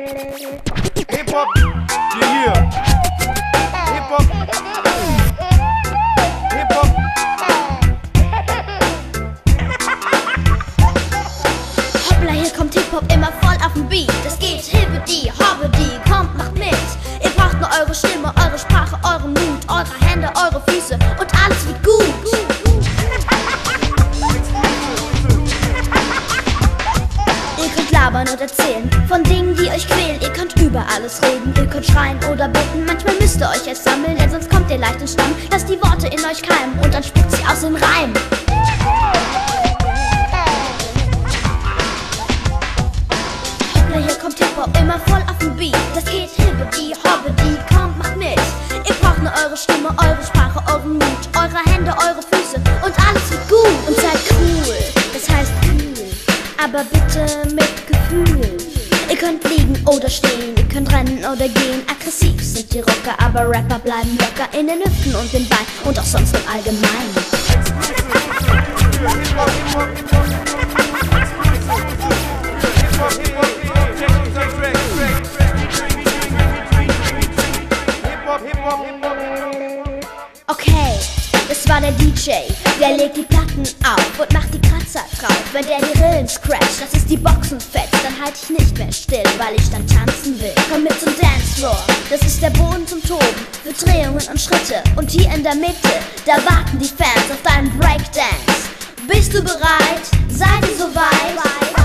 Hip-Hop, yeah. Hip-Hop. Hip-Hop. Hoppla, hier kommt Hip-Hop immer voll auf den Beat. Es geht hippity, hoppity, kommt, macht mit. Ihr braucht nur eure Stimme, eure Sprache, euren Mut, eure Hände, eure Füße und alles wird gut. Ihr könnt labern und erzählen von Dingen, die euch quälen. Ihr könnt über alles reden, ihr könnt schreien oder bitten. Manchmal müsst ihr euch erst sammeln, denn sonst kommt ihr leicht in Stamm. Lasst die Worte in euch keimen und dann spuckt sie aus dem Reim. Hoppla, hier kommt Hip-Hop immer voll auf den Beat. Das geht hippity, hoppity, kommt, macht mit. Ihr braucht nur eure Stimme, eure Sprache, euren Mut, eure Hände, eure Füße und alles wird gut. Und seid cool, das heißt cool, aber bitte mit Gefühl. Ihr könnt liegen oder stehen, ihr könnt rennen oder gehen. Aggressiv sind die Rocker, aber Rapper bleiben locker in den Hüften und den Beinen und auch sonst im Allgemeinen. Okay, das war der DJ, der legt die Platten auf und macht die Kratzer drauf. Wenn der die Rillen scratcht, das ist die Boxenfett, dann halt ich nicht mehr still, weil ich dann tanzen will. Komm mit zum Dancefloor, das ist der Boden zum Toben, für Drehungen und Schritte. Und hier in der Mitte, da warten die Fans auf deinen Breakdance. Bist du bereit? Seid ihr soweit?